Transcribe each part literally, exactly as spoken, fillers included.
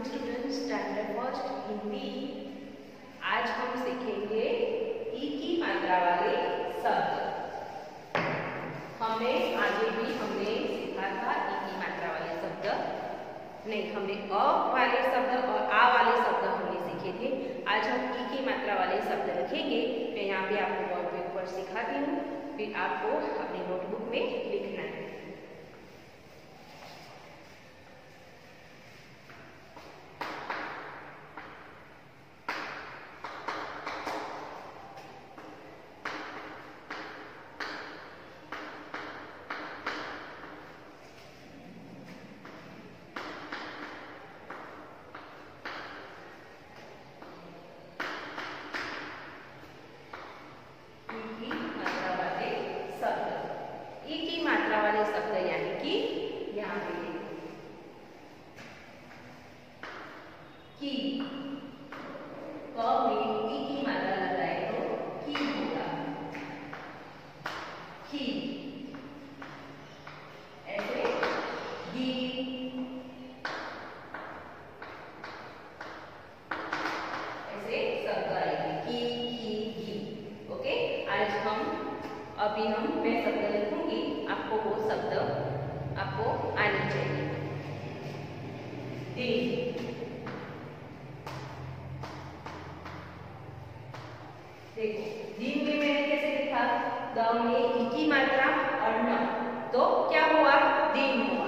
Morning students, standard first Hindi. आज हम सीखेंगे ई की मात्रा वाले शब्द। हमने आगे भी हमने सीखा था ई की मात्रा वाले शब्द, नहीं हमने अ वाले शब्द और आ वाले शब्द हमने सीखे थे। आज हम ई की मात्रा वाले शब्द लिखेंगे। मैं यहाँ पे आपको बोर्ड पर सिखाती हूँ, फिर आपको अपनी नोटबुक में लिखना है। अभी हम मैं शब्द लिखूंगी, आपको वो शब्द आपको आने चाहिए। दिन, देखो दिन में मैंने कैसे लिखा, द में ई की मात्रा और न, तो क्या हुआ, दिन हुआ।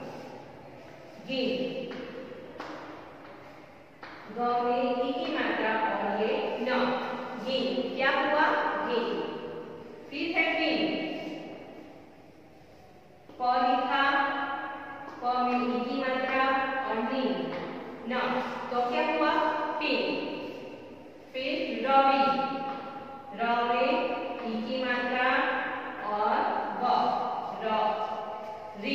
गिन, ग में ई की मात्रा और ये न, गिन क्या हुआ, गिन। फिर है पिन, प लिखा, प में ई की मात्रा और नीन न, तो क्या हुआ, पिन। फिर रवि, र में ई की मात्रा और व, र, री।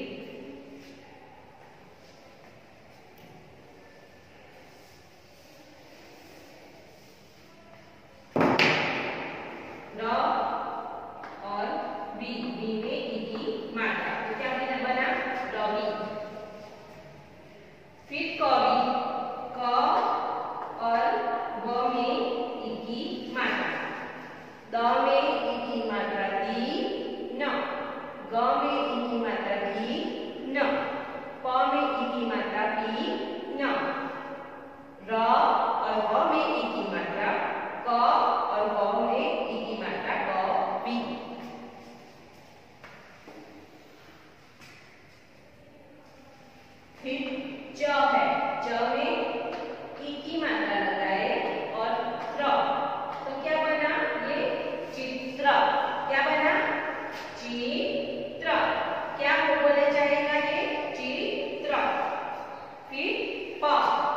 फिर च है, च में ई की मात्रा लगाए और त्र, तो क्या बना, ये चित्र। क्या बना, चित्र। क्या को बोला जाएगा, ये चित्र। फिर प,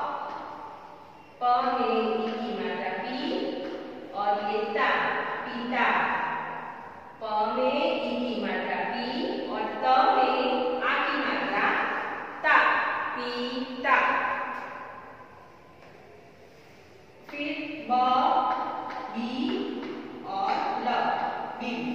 प में ई की मात्रा पी और ये ता, पिता। प में ई की मात्रा पी और त में आ की मात्रा ता, पिता। फिर ब, बी और ल, बिन।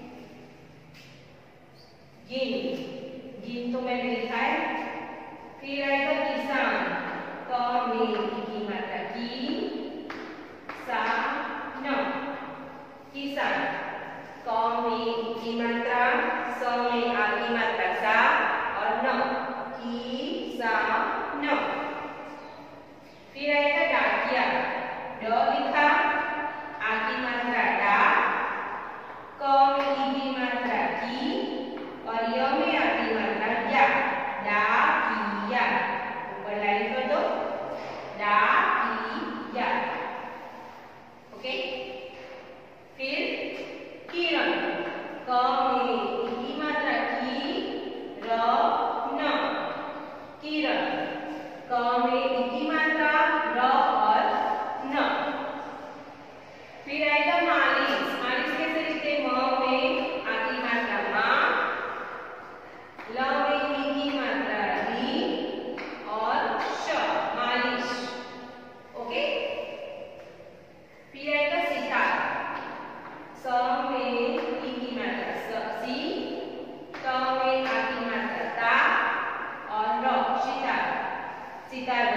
गिन, गिन तो मैंने लिखा है। फिर आएगा किसान, क में ई की मात्रा की, सा न, किसान। क में ई की मात्रा, स में आ की मात्रा सा और न, की सा न। फिर आएगा डाकिया, ड लिखा, आ की मात्रा डा, क में ई की मात्रा की और य में आ की मात्रा या, डाकिया। ऊपर लाइन कर दो, डाकिया। ओके। फिर किरण, क में ई की मात्रा की, र न, किरण। क में ई की मात्रा र और न। फिर आएगा मालिश, मालिश कैसे लिखते, म में आ की मात्रा मा, ल में ई की मात्रा री और श, मालिश। ओके। फिर आएगा सितार, स में ई की मात्रा सी, त में आ की मात्रा ता और र, सितार। सितार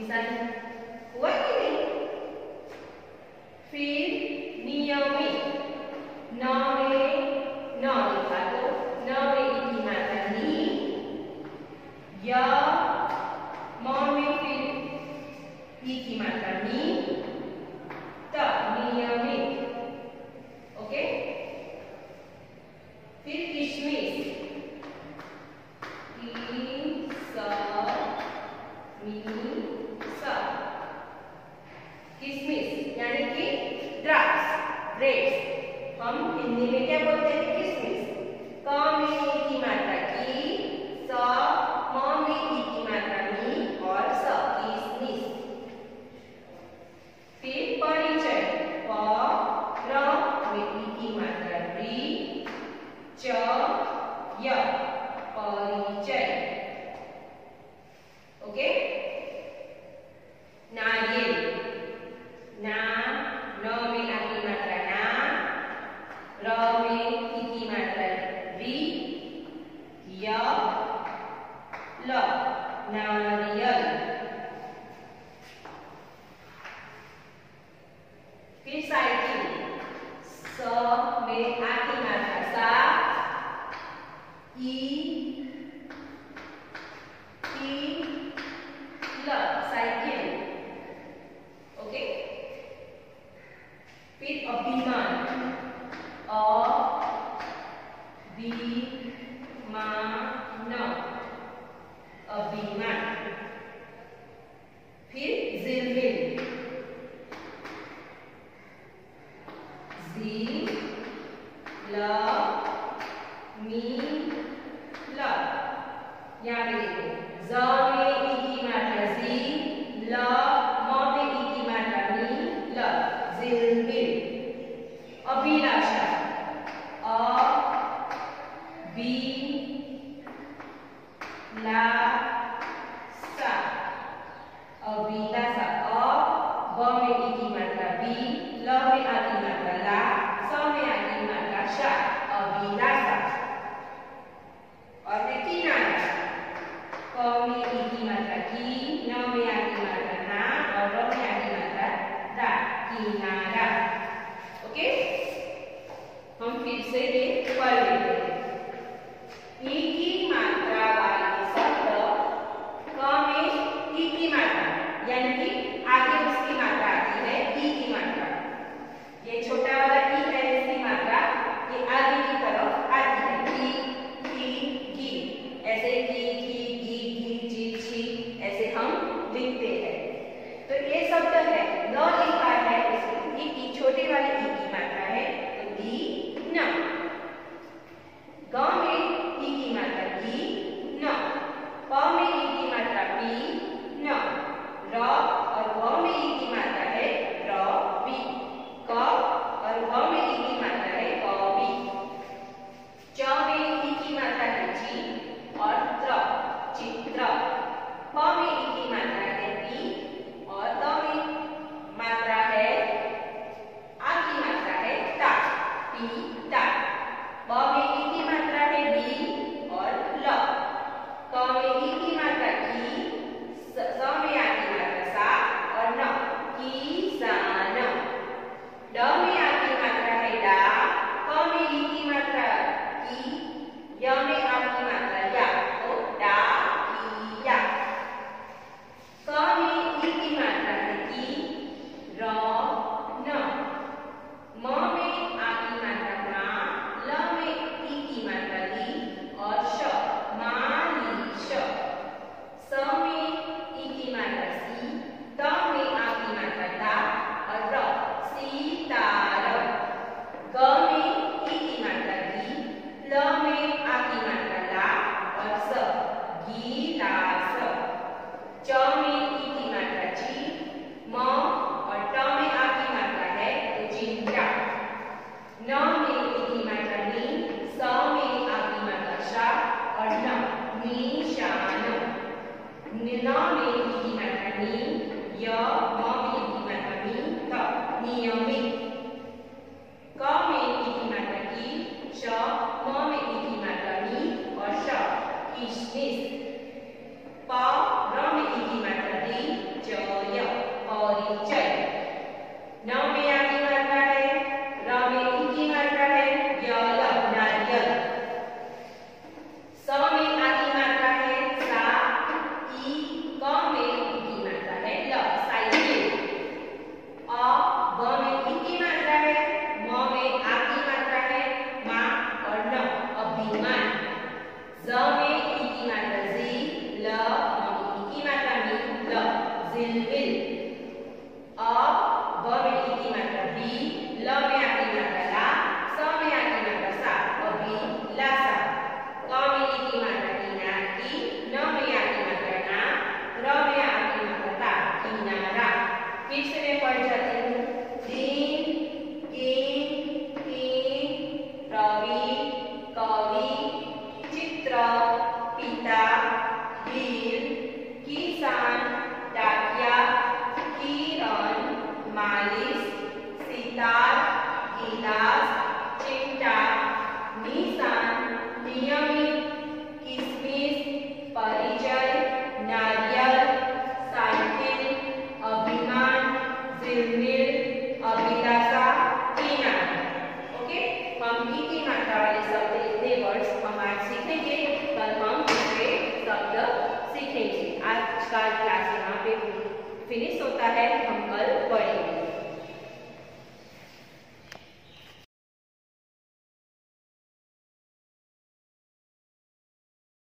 कंडीशन हुआ कि नहीं। फिर नियमित, न में न लिखा तो न में ई की मात्रा नी, य म में फिर ई की मात्रा मी, त नियमित। ओके। फिर किशमिश, की स मी स, किशमिश यानी कि द्राक्ष, ग्रेप्स। हम हिंदी में क्या बोलते हैं? किशमिश। क में ई की मात्रा की, स म में ई की मात्रा मी और स किशमिश। फिर परिचय, प र में ई की मात्रा री, च य परिचय। ओके। नारियल, ना न में आ की मात्रा ना, र में ई की मात्रा री, य ल नारियल। फिर साइकिल, स में आ की मात्रा सा, ई ई ल साइकिल। ओके। फिर अभिमान, अ बी मा न, अभिमान। फिर जिलमिल, जी ल मी ल। यहाँ पे देखो, ज में ई की मात्रा जी, ल म में ई की मात्रा मी, ल जिलमिल। अभिलाषा, अ बी ला सा, अभिलाषा। अ ब में ई की मात्रा बी, ल में आ की मात्रा ला, स में आ की मात्रा शा, अभिलाषा। और फिर किनारा, क में ई की मात्रा की, न में आ की मात्रा ना और र में आ की मात्रा दा, किनारा। ओके। हम फिर से ये पढ़ लेते हैं। ई की मात्रा वाले शब्द, क में ई की मात्रा यानी कि आगे उसकी मात्रा आती है ई की मात्रा। ये छोटा वाला ई है, इसकी मात्रा ये आगे की तरफ आती है। की, की, गी, ऐसे की, की, गी, गी, जी, छी, ऐसे हम लिखते हैं। तो ये शब्द है, न लिखा है, इसमें ई की छोटे वाले ई की मात्रा है, तो ई न। ग में ई की मात्रा की, न। प में ई की मात्रा पी, न। र और व में ई की मात्रा है र, बी। क और व में ई की मात्रा है क, बी। च में ई की मात्रा है ची और त्र, चित्र। प में ई की मात्रा है पी और त में मात्रा है, आ की मात्रा है ता, पीता। ब में ई की मात्रा है बी और ल। क में ई की मात्रा की, स में आ की मात्रा सा और न, किसान। ड में आ की मात्रा है डा, क में ई की मात्रा की, य में आ की मात्रा या, तो डा किया। क में ई की मात्रा है की, र न। म में आ की मात्रा मा, ल में ई की मात्रा ली और श, मालिश। स में ई की मात्रा सी, त में आ की मात्रा दा और र, सीतार। ग में ई की मात्रा गी, ल में आ की मात्रा ला और स, गिलास। च में ई की मात्रा ची, म और ट में आ की मात्रा है तो चिंता। न में ई की मात्रा नी, स में आ की मात्रा शा और न, निशान। न में ई की मात्रा नी, य म में ई की मात्रा मी, त नियमित। क में ई की मात्रा की, श म में ई की मात्रा मी और श, किशमिश। प र में ई की मात्रा दी, च परिचय। न में आ की मात्रा है, र में ई की मात्रा है, य ल नारियल। स में आ की मात्रा है, सा ई, क में ई की मात्रा है, ल साइकिल। अ ब में ई की मात्रा है, म में आ की मात्रा है, मा और न अभिमान। ज में ई की मात्रा जी, ल म ई की मात्रा मी, ल जिलमिल। अ ब में ई की मात्रा बी, ल में आ की मात्रा ला, स में आ की मात्रा सा अभिलाषा। क में ई की मात्रा कीना की, न में आ की मात्रा ना, र में आ की मात्रा ता किनारा। फिर से मैं पढ़ जाती हूँ। दिन, किंग, किंग, रवि, कवि, चित्र, पिता, वीर, किसान, डाकिया, किरण, मालिश, सितार, गिलास, चिमटा, निशान, नियमित, किसमिस, परिचय, नारियल, साइकिल, अभिमान, जिलमिल, अभिलाषा, किनारा। ओके, हम ई की मात्रा वाले शब्द इतने वर्ड्स हम आज सीखेंगे, कल हम दूसरे शब्द सीखेंगे। आज का क्लास यहाँ पे फिनिश होता है, हम कल पढ़ेंगे।